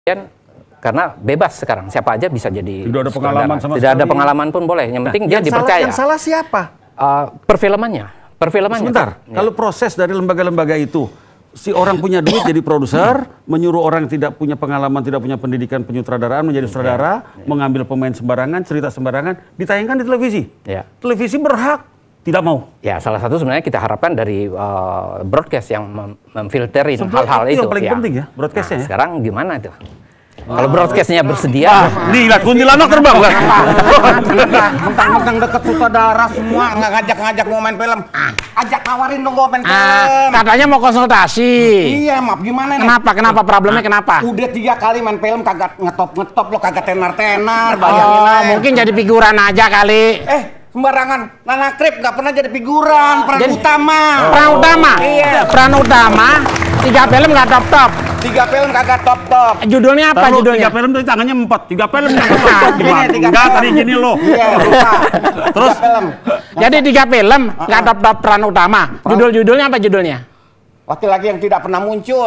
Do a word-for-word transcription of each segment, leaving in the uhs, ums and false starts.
Karena bebas sekarang, siapa aja bisa jadi. Tidak ada pengalaman sama Tidak sekali. Ada pengalaman pun boleh, yang penting nah, dia yang dipercaya. Salah, yang salah siapa? Uh, perfilmannya, perfilmannya. Sebentar, ya. Kalau proses dari lembaga-lembaga itu, si orang punya duit jadi produser, menyuruh orang yang tidak punya pengalaman, tidak punya pendidikan penyutradaraan menjadi sutradara, ya. Ya. Mengambil pemain sembarangan, cerita sembarangan, ditayangkan di televisi. Ya. Televisi berhak tidak mau. Ya, salah satu sebenarnya kita harapkan dari uh, broadcast yang mem memfilterin hal-hal itu. Itu yang paling ya. penting ya, broadcastnya. Nah, ya. Sekarang gimana itu? Oh. Kalau broadcastnya bersedia, ah, nih lah kuntilanak terbang lah. Mentang-mentang deket sutradara semua nggak ngajak-ngajak mau main film. Ajak tawarin dong gue main film. Ah, katanya mau konsultasi. Iya, maaf gimana nih? Kenapa? Kenapa? Problemnya kenapa? Udah tiga kali main film kagak ngetop-ngetop lo, kagak tenar-tenar, bayangin oh, aja. Mungkin jadi figuran aja kali. Eh, sembarangan. Nana Krip nggak pernah jadi figuran, peran jadi, utama. Peran utama? Iya. Peran utama, tiga film nggak top-top. Tiga film kagak top-top. Judulnya apa Lalu, judulnya? Tiga film tuh tangannya empat. Tiga film nggak top-top. Enggak, tadi gini loh. Iya, lupa. Terus? Film. Jadi tiga film nggak top-top peran utama. Judul-judulnya apa judulnya? Laki-laki yang tidak pernah muncul.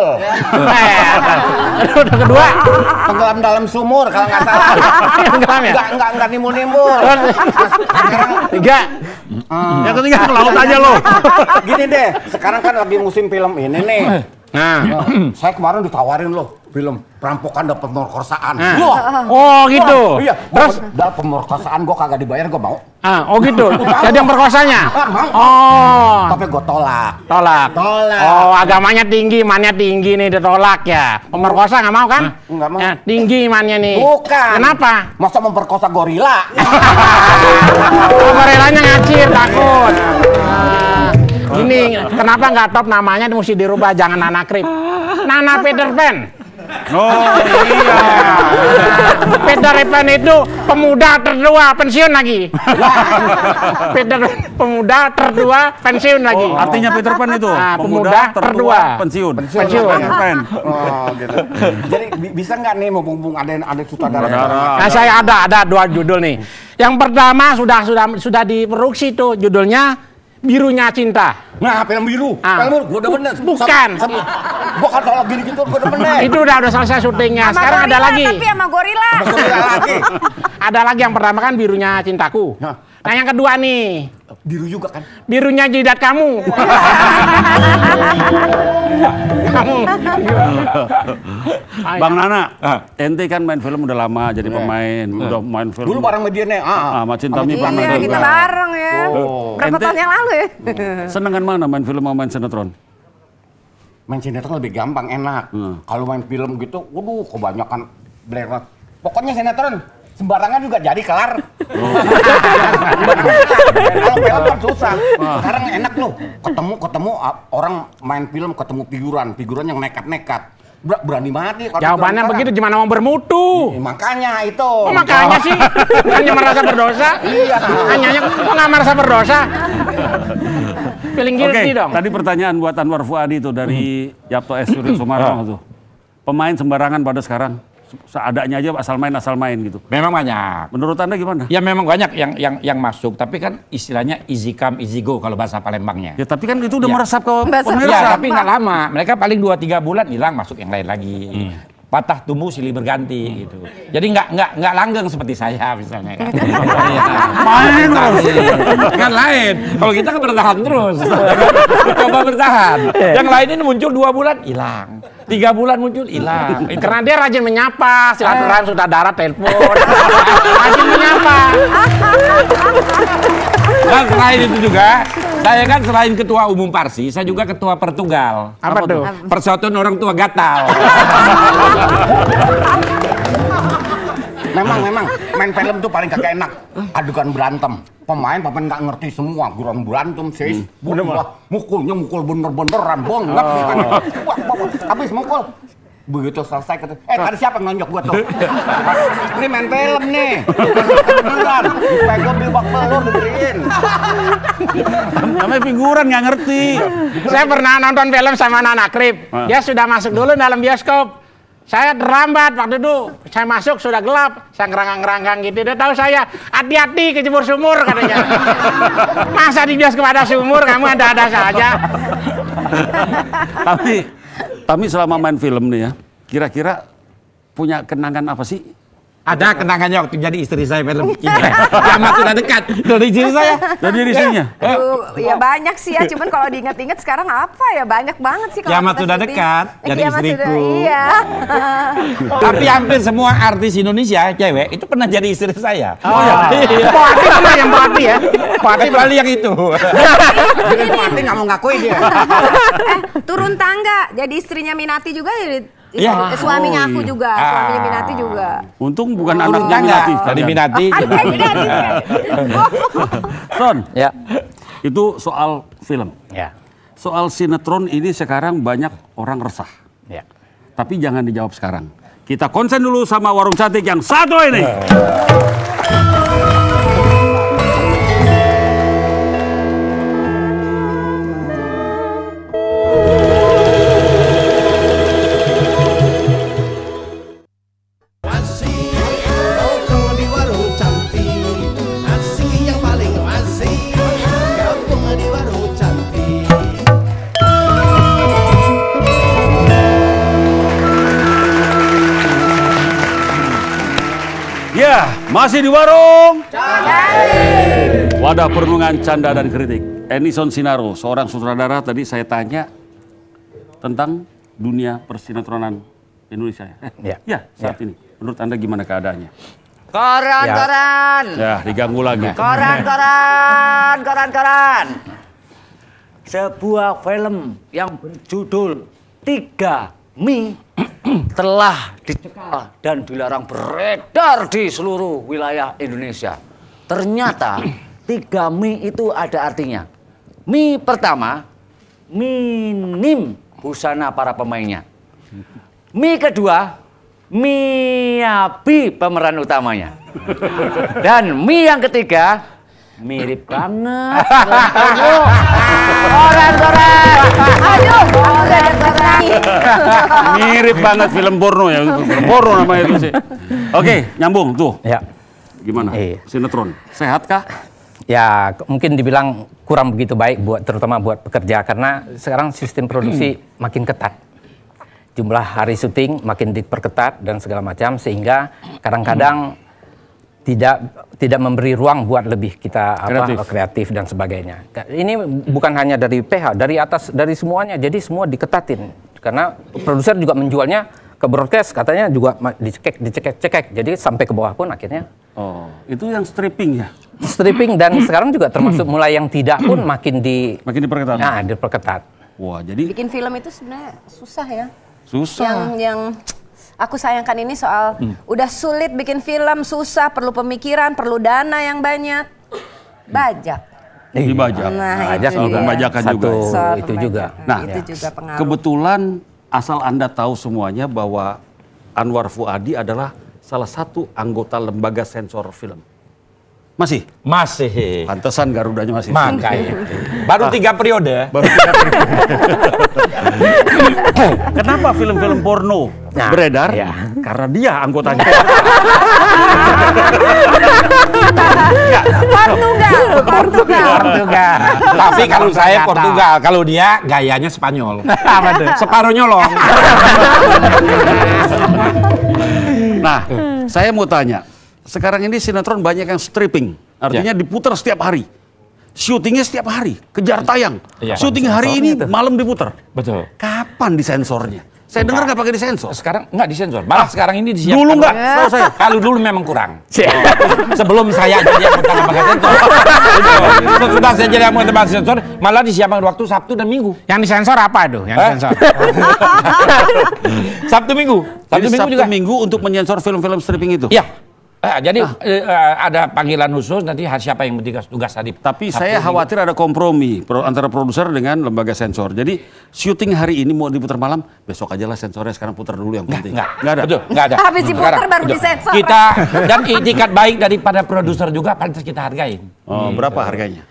Udah kedua, tenggelam dalam sumur kalau nggak salah. Tenggelam ya? Enggak, enggak, enggak nimbul-nimbul. Tiga. Hmm. Yang ketiga ke laut aja loh. Gini deh, sekarang kan lagi musim film ini nih. Nah, nah saya kemarin ditawarin loh film perampokan dan pemerkosaan. Nah. Oh gitu. Oh, iya. Terus dalam pemerkosaan gua kagak dibayar, gua mau. Ah, oh gitu. Jadi yang perkosanya. Ah, mau. Oh. Tapi gua tolak. Tolak. Tolak. Oh, agamanya tinggi, imannya tinggi nih, ditolak ya. Pemerkosa nggak mau kan? Nggak mau. Ya, tinggi imannya nih. Bukan. Kenapa? Masa memperkosa gorila? Oh, gorilanya ngacir, takut. Nah, ini kenapa nggak top namanya mesti dirubah, jangan Nana Krip. Nana Peter Pan. Oh iya. Peter Pan itu pemuda tertua pensiun lagi. Peter pemuda tertua pensiun lagi. Oh, artinya Peter Pan itu nah, pemuda, pemuda tertua, tertua pensiun. Pensiun. pensiun. Peter Pan. Oh gitu. Jadi bisa nggak nih mumpung ada ada sutradara? Nah, saya ada ada dua judul nih. Yang pertama sudah sudah sudah diproduksi tuh, judulnya Birunya Cinta. Nah, film biru. Ah. Film biru, gua udah bener. Bukan. Gua kan tolak gini gitu, gua udah bener. Itu udah udah selesai syutingnya. Sama Sekarang gorila, ada lagi. Tapi sama gorila. Sama gorila lagi. Ada lagi yang pertama kan Birunya Cintaku. Nah, nah yang kedua nih. Biru juga kan? Birunya Jidat Kamu. Kamu. Bang Nana, ente kan main film udah lama jadi pemain, udah main film. Dulu bareng media nih. Ah, sama Cinta Mi Iya, pernah kita bareng ya. Oh. Berapa Ente- tahun yang lalu ya? Senengan mana main film sama main sinetron? Main sinetron lebih gampang, enak. Hmm. Kalau main film gitu, waduh kebanyakan bleret. Pokoknya sinetron sembarangan juga jadi kelar. Kalau film kan susah. Sekarang enak loh. Ketemu ketemu orang main film ketemu figuran, figuran yang nekat-nekat. Ber berani mati. Jawabannya begitu, gimana mau bermutu? Eh, makanya itu. Oh, makanya sih, hanya merasa berdosa. Iya. Hanya nggak merasa berdosa. Feeling Oke, guilty dong. tadi pertanyaan buat Anwar Fuadi itu dari Yapto S. Surya Sumarno tuh. Pemain sembarangan pada sekarang, seadanya aja asal main asal main gitu. Memang banyak. Menurut Anda gimana? Ya memang banyak yang yang yang masuk, tapi kan istilahnya easy come easy go kalau bahasa Palembangnya. Ya tapi kan itu udah Ya. meresap ke Meresap. pemirsa. Ya, tapi nggak lama. Mereka paling dua tiga bulan hilang, masuk yang lain lagi. Patah tumbuh silih berganti gitu. Jadi nggak nggak nggak langgeng seperti saya misalnya kan. Main terus. Kan lain. Kalau kita kan bertahan terus. Coba bertahan. Yang lain ini muncul dua bulan hilang. Tiga bulan muncul hilang. Karena dia rajin menyapa, silaturahim sutradara telepon. Rajin menyapa. Dan selain itu juga, saya kan selain ketua umum Parsi, saya juga ketua Pertugal. Apa tuh? Persatuan Orang Tua Gatal. Memang memang main film tuh paling kagak enak. Adegan berantem. Pemain pemain nggak ngerti semua. Guran berantem sih. Bener mukulnya mukul bener-beneran banget. Wah, wah, habis mukul. Begitu selesai kata, eh tadi siapa yang nonjok gua tuh? Ini main film nih. Beneran. Dipegang di bak pelur diberiin. Namanya figuran nggak ngerti. Saya pernah nonton film sama Nana Krip. Dia sudah masuk dulu dalam bioskop. Saya terlambat waktu itu. Saya masuk sudah gelap. Saya ngeranggang-ngeranggang gitu. Dia tahu saya, hati-hati kejebur sumur katanya. Masa di bioskop ada sumur, kamu ada-ada saja. Tapi Tapi selama main film nih ya, kira-kira punya kenangan apa sih? Ada kenangannya waktu jadi istri saya film Kiamat Sudah Dekat. Dari istri saya. Dari istrinya. Aduh, ya banyak sih ya, cuman kalau diingat-ingat sekarang apa ya, banyak banget sih kalau Kiamat kita Sudah syuting. Dekat, Eh, jadi Kiamat istriku. Sudah, iya. Tapi hampir semua artis Indonesia cewek itu pernah jadi istri saya. Oh ya. Pak Ati mana yang Pak Ati ya? Pak Ati paling yang itu. Jadi Pak Ati nggak mau ngakui dia. eh, turun tangga, jadi istrinya Minati juga jadi Iya. istri- suaminya Oh, aku iya. juga, suaminya Minati juga. Untung bukan Turun anaknya tangga. Minati. Dari Minati. Ah, iya, iya, iya. Son, Ya. itu soal film. Ya. Soal sinetron ini sekarang banyak orang resah. Ya. Tapi jangan dijawab sekarang. Kita konsen dulu sama Warung Cantik yang satu ini. Nongkrong di warung cantik, asik yang paling asik, gabung di warung cantik. Ya, masih di Warung Wadah Perenungan Canda dan Kritik. Ennison Sinaro, seorang sutradara, tadi saya tanya tentang dunia persinetronan Indonesia. Eh, Ya. ya, saat ini. Menurut Anda gimana keadaannya? Koran, Ya. koran, Ya, diganggu lagi. koran, koran, koran, koran. Sebuah film yang berjudul Tiga Mi telah dicekal dan dilarang beredar di seluruh wilayah Indonesia. Ternyata tiga mi itu ada artinya. Mi pertama, minim busana para pemainnya. Mi kedua, Miyabi pemeran utamanya. Dan Mi yang ketiga, mirip banget. Koran-koran. Aduh, aku udah ada nih. Mirip banget film porno ya. Film porno namanya itu sih. Oke, nyambung tuh. Ya. Gimana? Iya. Sinetron. Sehat kah? Ya, ke- mungkin dibilang kurang begitu baik buat terutama buat pekerja karena sekarang sistem produksi makin ketat. Jumlah hari syuting makin diperketat dan segala macam sehingga kadang-kadang tidak tidak memberi ruang buat lebih kita apa Kreatif. kreatif dan sebagainya. Ini bukan hanya dari P H, dari atas dari semuanya. Jadi semua diketatin karena produser juga menjualnya ke broadcast katanya juga ma- dicekek dicekek cekek. Jadi sampai ke bawah pun akhirnya Oh, itu yang stripping ya? stripping dan sekarang juga termasuk mulai yang tidak pun makin di Makin diperketat. nah, diperketat. Wah, jadi Bikin film itu sebenarnya susah ya. susah. Yang yang aku sayangkan ini soal udah sulit bikin film, susah, perlu pemikiran, perlu dana yang banyak. Bajak. Dibajak. Nah, Bajak itu juga. dia. Pembajakan Satu juga. Soal itu juga. pembajakan. Nah, itu juga pengaruh. Kebetulan asal Anda tahu semuanya bahwa Anwar Fuadi adalah salah satu anggota lembaga sensor film. Masih? Masih. Pantesan Garudanya masih. Makanya. Baru tiga periode. Baru Kenapa film-film porno Nah, beredar? iya. Karena dia anggotanya. Portugal, Portugal. Portugal. Tapi kalau saya Portugal, kalau dia gayanya Spanyol. Apa tuh? Separuh nyolong. Nah, saya mau tanya. Sekarang ini sinetron banyak yang stripping. Artinya diputar setiap hari. Syutingnya setiap hari, kejar tayang. Iya. Syuting hari ini malam diputar. Betul. Kapan disensornya? Saya dengar nggak pakai disensor. Sekarang nggak disensor. Malah sekarang ini disiapkan. Dulu nggak, setahu saya. Kalau dulu memang kurang. Sebelum saya jadi anggota lembaga sensor. Betul. Sesudah saya jadi anggota lembaga sensor, malah disiapkan waktu Sabtu dan Minggu. Yang disensor apa tuh? Yang Hah? disensor. Sabtu Minggu. Jadi Sabtu Minggu Sabtu juga. Minggu untuk menyensor film-film stripping itu. Iya. Eh, jadi eh, ada panggilan khusus nanti siapa yang bertugas tugas tadi. Tapi Sabtu, saya Minggu. khawatir ada kompromi pro- antara produser dengan lembaga sensor. Jadi syuting hari ini mau diputar malam, besok aja lah sensornya sekarang putar dulu yang penting. Enggak, Nggak ada. Betul, enggak ada. Habis diputar Sekarang, baru betul. disensor. Kita dan itikat baik daripada produser juga pantas kita hargain. Oh, berapa harganya?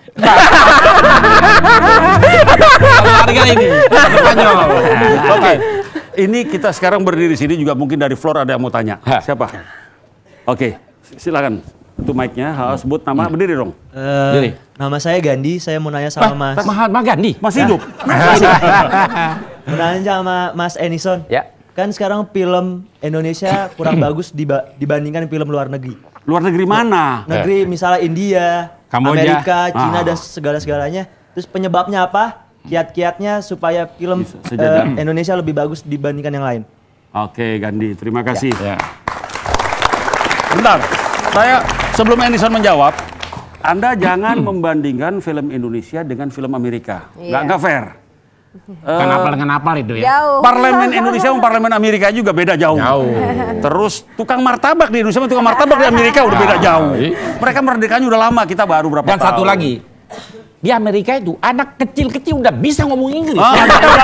Kalau harga ini Spanyol. Oke. Ini kita sekarang berdiri di sini juga mungkin dari floor ada yang mau tanya. Hah. Siapa? Oke, silakan. Itu mic-nya, ha, sebut nama, berdiri dong. Eh, Jadi. nama saya Gandhi, saya mau nanya sama Mas. Mahatma Gandhi. Masih hidup? Mau nanya sama Mas Ennison. Ya. Kan sekarang film Indonesia kurang bagus diba- dibandingkan film luar negeri. Luar negeri mana? Negeri misalnya India, Kamboja. Amerika, Cina Ah. dan segala-segalanya. Terus penyebabnya apa? Kiat-kiatnya supaya film Bisa sejajar. eh, Indonesia lebih bagus dibandingkan yang lain. Oke, Gandhi, terima kasih. Ya. Bentar, saya sebelum Edison menjawab, Anda jangan membandingkan film Indonesia dengan film Amerika. Nggak, Iya. nggak fair. Kenapa dengan apa itu ya? Jauh. Parlemen Indonesia sama parlemen Amerika juga beda jauh. Jauh. Terus tukang martabak di Indonesia sama tukang martabak di Amerika udah beda jauh. Mereka merdekanya udah lama, kita baru berapa Dan tahun. satu lagi, di Amerika itu anak kecil-kecil udah bisa ngomong Inggris. Ah,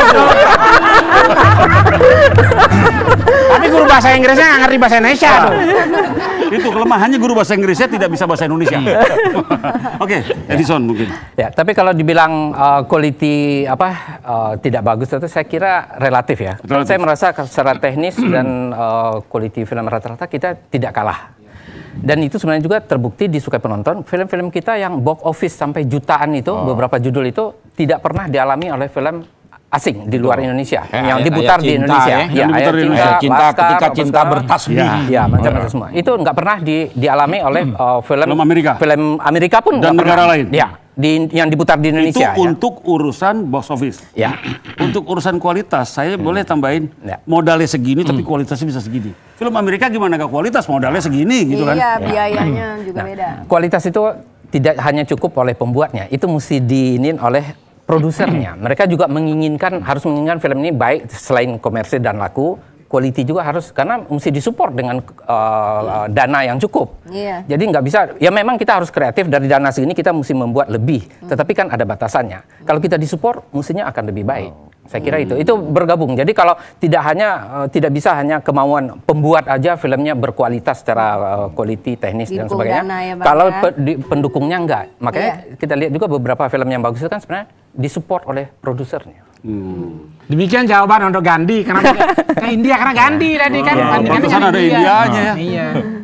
Tapi guru bahasa Inggrisnya nggak ngerti bahasa Indonesia tuh. itu kelemahannya guru bahasa Inggrisnya tidak bisa bahasa Indonesia. Oke, Edison mungkin. Ya, tapi kalau dibilang uh, quality apa uh, tidak bagus itu saya kira relatif ya. Relatif. Saya merasa secara teknis dan uh, quality film rata-rata kita tidak kalah. Dan itu sebenarnya juga terbukti disukai penonton. Film-film kita yang box office sampai jutaan itu, beberapa judul itu tidak pernah dialami oleh film asing di luar Indonesia Kayak yang Ayat- diputar Ayat di Cinta, Indonesia. ya. Yang diputar di Ayat Indonesia. Ayat Cinta, Laskar, Ketika apa Cinta segala. Bertasbih. Ya, ya macam-macam semua. Itu nggak pernah di, dialami oleh uh, film Film Amerika. film Amerika pun Dan nggak negara pernah. lain. Ya, di, yang diputar di Indonesia. Itu ya. untuk urusan box office. Ya. Untuk urusan kualitas, saya boleh tambahin Ya. modalnya segini tapi kualitasnya bisa segini. Film Amerika gimana gak kualitas, modalnya segini gitu kan. Iya, biayanya juga Nah, beda. kualitas itu tidak hanya cukup oleh pembuatnya, itu mesti diinin oleh produsernya. Mereka juga menginginkan, harus menginginkan film ini baik selain komersil dan laku, quality juga harus, karena mesti disupport dengan uh, dana yang cukup. Iya. Jadi nggak bisa, ya memang kita harus kreatif, dari dana segini kita mesti membuat lebih, tetapi kan ada batasannya. Kalau kita disupport, mestinya akan lebih baik. Saya kira itu, itu bergabung. Jadi kalau tidak hanya uh, tidak bisa hanya kemauan pembuat aja filmnya berkualitas secara uh, quality, teknis dan Didukung sebagainya. dana ya, Bang, Kalau ya. pe- di- pendukungnya enggak, makanya Iya. kita lihat juga beberapa film yang bagus itu kan sebenarnya disupport oleh produsernya. Demikian jawaban untuk Gandhi. Kenapa ke India? Karena Gandhi tadi kan. Ya, bandingannya pantesan kan ada India. Indianya ya. Iya.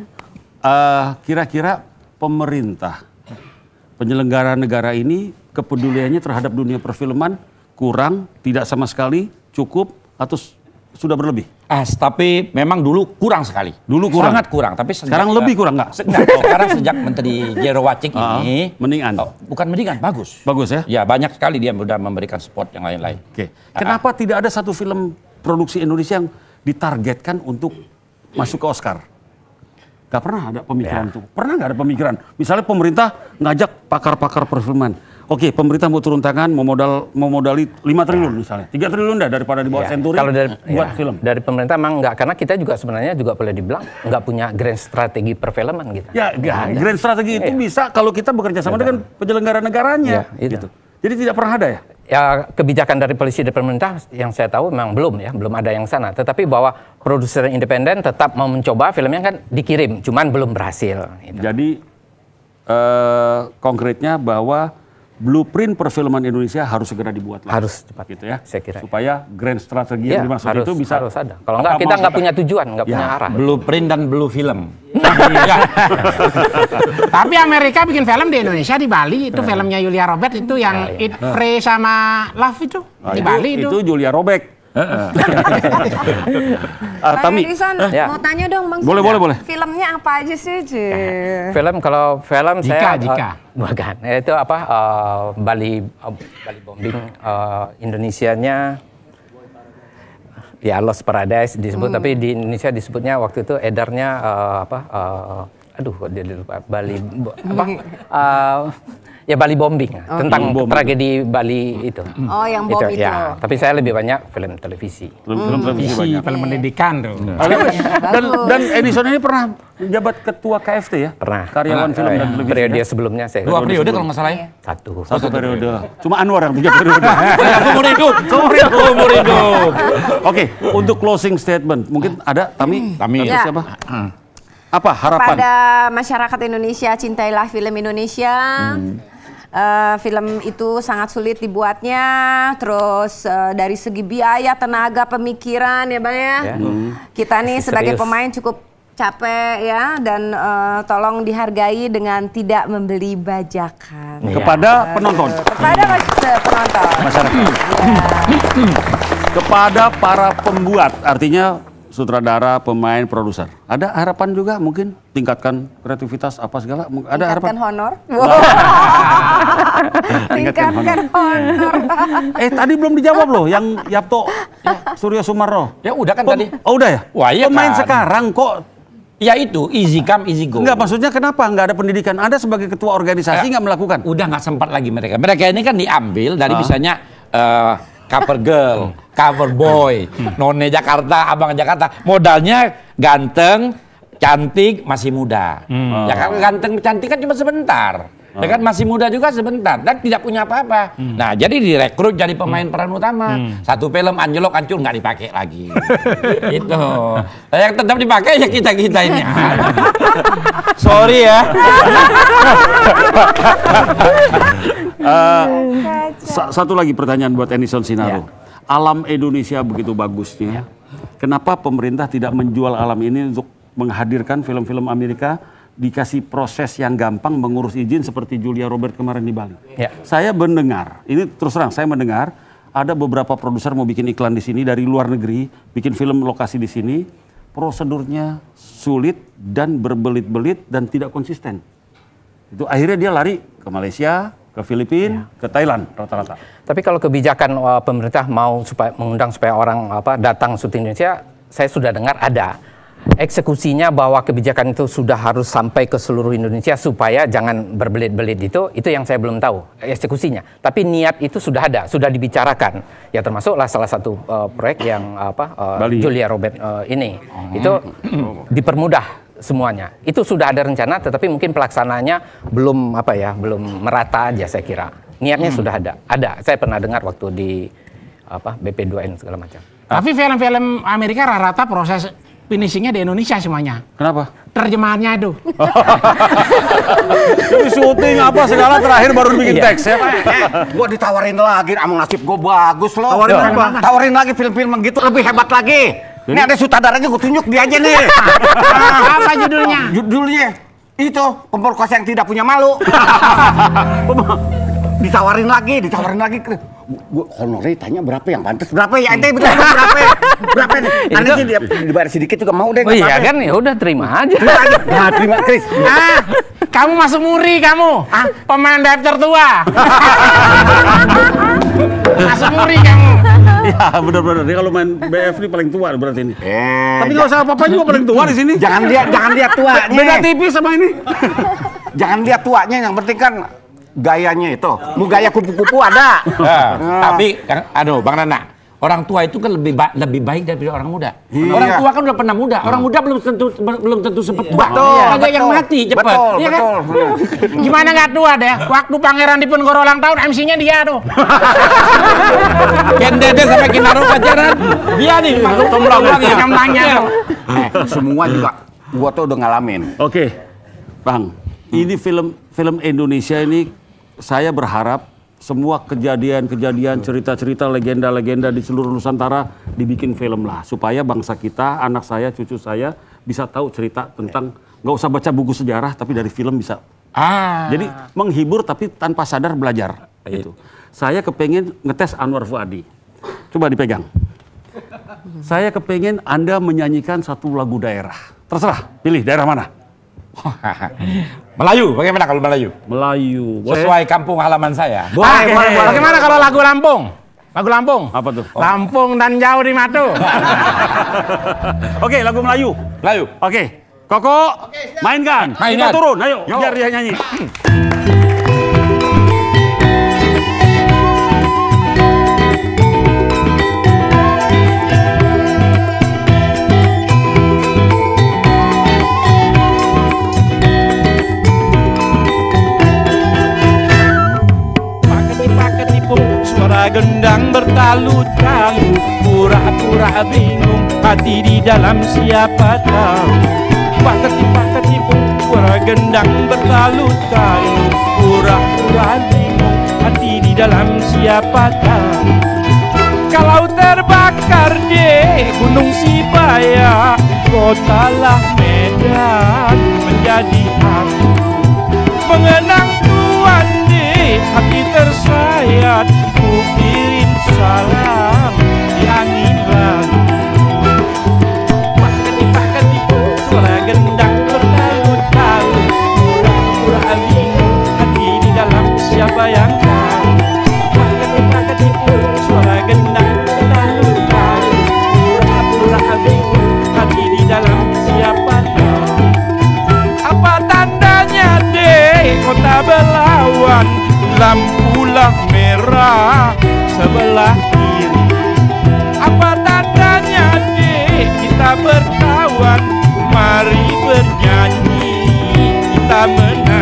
Eh, kira-kira pemerintah, penyelenggara negara ini kepeduliannya terhadap dunia perfilman kurang, tidak sama sekali, cukup, atau s- sudah berlebih? Ah, tapi memang dulu kurang sekali. Dulu kurang? Sangat kurang. Tapi sejak- Sekarang lebih kurang nggak? Se- Enggak, oh, sekarang sejak Menteri Jero Wacik Ah, ini. mendingan. Oh, bukan mendingan, bagus. Bagus ya? Ya, banyak sekali dia sudah memberikan support yang lain-lain. Oke. Kenapa tidak ada satu film produksi Indonesia yang ditargetkan untuk masuk ke Oscar? Gak pernah ada pemikiran itu. Pernah nggak ada pemikiran? Misalnya pemerintah ngajak pakar-pakar perfilman. Oke, pemerintah mau turun tangan, mau modal, mau modali lima triliun misalnya, tiga triliun dah daripada dibawa Ya, Senturi kalau dari buat ya, film. dari pemerintah memang enggak, karena kita juga sebenarnya juga boleh dibilang nggak punya grand strategi perfilman kita. Ya, ya, Nggak ada. grand strategi itu Iya. bisa kalau kita bekerja sama dengan penyelenggara negaranya. Iya, itu. Gitu. Jadi tidak pernah ada ya? Ya, kebijakan dari polisi dari pemerintah yang saya tahu memang belum ya, belum ada yang sana. Tetapi bahwa produser independen tetap mau mencoba, filmnya kan dikirim, cuman belum berhasil. Gitu. Jadi eh, konkretnya bahwa blueprint perfilman Indonesia harus segera dibuat lagi. Harus cepat, gitu ya. saya kira. Supaya grand strategi Iya, yang dimaksud harus, itu bisa harus ada. Kalau enggak kita nggak punya tujuan, nggak Ya, punya arah. Blueprint dan blue film. Iya. Tapi Amerika bikin film di Indonesia, di Bali. Itu filmnya Julia Robert itu yang Eat, Pray sama Love itu. Nah, Di Bali itu. itu Julia Robert. Ah, Bang Tami, Edison, Ya. mau tanya dong Bang. Boleh, Sudha. boleh, boleh. Filmnya apa aja sih, Ci? Film kalau film Jika, saya jika. eh, bukan itu apa eh, Bali eh, Bali bombing eh, Indonesianya ya Lost Paradise disebut, tapi di Indonesia disebutnya waktu itu edarnya eh, apa eh, aduh kok dia lupa Bali bo- apa eh, ya Bali bombing tentang Bom. tragedi Bali itu. Oh, yang bom itu. Ya, tapi saya lebih banyak film televisi. film televisi Visi banyak. film pendidikan tuh. Dan, dan Edison ini pernah menjabat ketua K F T ya? Pernah. Karyawan film Eh, dan televisi. Periode ya? sebelumnya saya Dua periode kalau nggak salah ya. satu. Satu periode. Cuma Anwar yang tiga periode. Seumur hidup. Seumur hidup. Seumur hidup. Oke, untuk closing statement, mungkin ada Tami? Tami. Atau Ya. siapa? Apa harapan? Pada masyarakat Indonesia, cintailah film Indonesia. Eh, film itu sangat sulit dibuatnya, terus eh, dari segi biaya, tenaga, pemikiran ya Bang ya. Ya. Kita nih Masih sebagai serius. pemain cukup capek ya, dan eh, tolong dihargai dengan tidak membeli bajakan. Iya. Kepada penonton. Kepada mas- penonton. Masyarakat. Ya. kepada para pembuat, artinya sutradara, pemain, produser. Ada harapan juga mungkin tingkatkan kreativitas apa segala. Ada harapan? Tingkatkan honor. Tingkatkan Tingkatkan honor. Eh tadi belum dijawab loh, yang Yapto ya, Surya Sumarno. Ya udah kan Pem- tadi. Oh udah ya? Wah, iya Pemain kan. sekarang kok. Ya itu, easy come, easy go. Enggak, maksudnya kenapa nggak ada pendidikan? Ada sebagai ketua organisasi nggak melakukan? Udah nggak sempat lagi mereka. Mereka ini kan diambil dari Ah. misalnya eh, cover girl, cover boy, none Jakarta, abang Jakarta. Modalnya ganteng, cantik, masih muda. Ya kan ganteng, cantik kan cuma sebentar. Ya kan masih muda juga sebentar dan tidak punya apa-apa. Nah jadi direkrut jadi pemain peran utama. Satu film anjlok hancur nggak dipakai lagi. Itu. Nah, yang tetap dipakai ya kita kita ini. Sorry ya. Eh, sa- satu lagi pertanyaan buat Enison Sinaro. Alam Indonesia begitu bagusnya. Kenapa pemerintah tidak menjual alam ini untuk menghadirkan film-film Amerika, dikasih proses yang gampang mengurus izin seperti Julia Robert kemarin di Bali? Ya. Saya mendengar, ini terus terang saya mendengar ada beberapa produser mau bikin iklan di sini dari luar negeri, bikin film lokasi di sini, prosedurnya sulit dan berbelit-belit dan tidak konsisten. Itu akhirnya dia lari ke Malaysia, ke Filipina, ke Thailand rata-rata. Tapi kalau kebijakan uh, pemerintah mau supaya mengundang supaya orang apa datang syuting Indonesia, saya sudah dengar ada. Eksekusinya bahwa kebijakan itu sudah harus sampai ke seluruh Indonesia supaya jangan berbelit-belit itu, itu yang saya belum tahu eksekusinya. Tapi niat itu sudah ada, sudah dibicarakan. Ya termasuklah salah satu uh, proyek yang apa uh, Julia Robert uh, ini, itu dipermudah semuanya. Itu sudah ada rencana, tetapi mungkin pelaksananya belum apa ya, belum merata aja saya kira. Niatnya sudah ada, ada. Saya pernah dengar waktu di apa B P dua N segala macam. Tapi film-film Amerika rata-rata proses finishingnya di Indonesia semuanya. Kenapa? Terjemahannya itu. Jadi syuting apa segala terakhir baru bikin teks ya. Gua ditawarin lagi, amang nasib gua bagus loh. Tawarin apa? Tawarin lagi film-film gitu lebih hebat lagi. Ini ada sutradaranya gua tunjuk dia aja nih. Apa judulnya? Judulnya itu pemperkosa yang tidak punya malu. Ditawarin lagi, ditawarin lagi. Gua honornya tanya berapa yang pantas berapa ya ente betul berapa berapa nih? Nanti sih dia dibayar sedikit juga mau deh. Oh iya kan ya udah terima aja. Terima aja. Nah, terima Chris. Ah, kamu masuk muri kamu. Ah, pemain daftar tua. Masuk muri kamu. Ya benar-benar dia kalau main B F ini paling tua berarti ini. Eh, Tapi nggak usah apa-apa juga paling tua di sini. jangan lihat jangan lihat tuanya. Beda tipis sama ini. Jangan lihat tuanya, yang penting kan gayanya itu. Mau gaya kupu-kupu ada. Nah, tapi yang, aduh Bang Nana, orang tua itu kan lebih ba lebih baik daripada orang muda. Iya. Orang tua kan udah pernah muda, orang muda belum tentu belum tentu sempat tua. Betul, Ada betul. yang mati cepat. Betul, Iya kan? betul. Gimana nggak tua deh? Waktu Pangeran Diponegoro ulang tahun M C-nya dia tuh. Ken Dede sampai Kinaro pacaran, dia nih masuk tomlang-tomlang ya. Tomlangnya. Eh, semua juga gua tuh udah ngalamin. Oke, Bang. Ini film film Indonesia ini saya berharap semua kejadian-kejadian, cerita-cerita, legenda-legenda di seluruh Nusantara dibikin film lah. Supaya bangsa kita, anak saya, cucu saya bisa tahu cerita tentang, nggak usah baca buku sejarah, tapi dari film bisa. Ah. Jadi menghibur tapi tanpa sadar belajar. Gitu. Saya kepengen ngetes Anwar Fuadi. Coba dipegang. Saya kepengen Anda menyanyikan satu lagu daerah. Terserah, pilih daerah mana. Melayu, bagaimana kalau Melayu? Melayu. Sesuai kampung halaman saya. Ah, bagaimana kalau lagu Lampung? Lagu Lampung? Apa tuh? Lampung dan jauh di matu. Oke, lagu Melayu. Melayu. Oke, Koko, mainkan. Mainkan. Kita turun, ayo. Yo. Biar dia nyanyi. Suara gendang bertalut-talut, pura-pura bingung, hati di dalam siapa tahu. Paketi-paketi-pung, suara gendang bertalut-talut, pura-pura bingung, hati di dalam siapa tahu. Kalau terbakar di Gunung Sibaya, kotalah Medan menjadi aku. Mengenang Tuhan di hati tersayat, ku kirim salam di lampulah merah sebelah kiri. Apa tandanya dek kita berkawan? Mari bernyanyi, kita menang.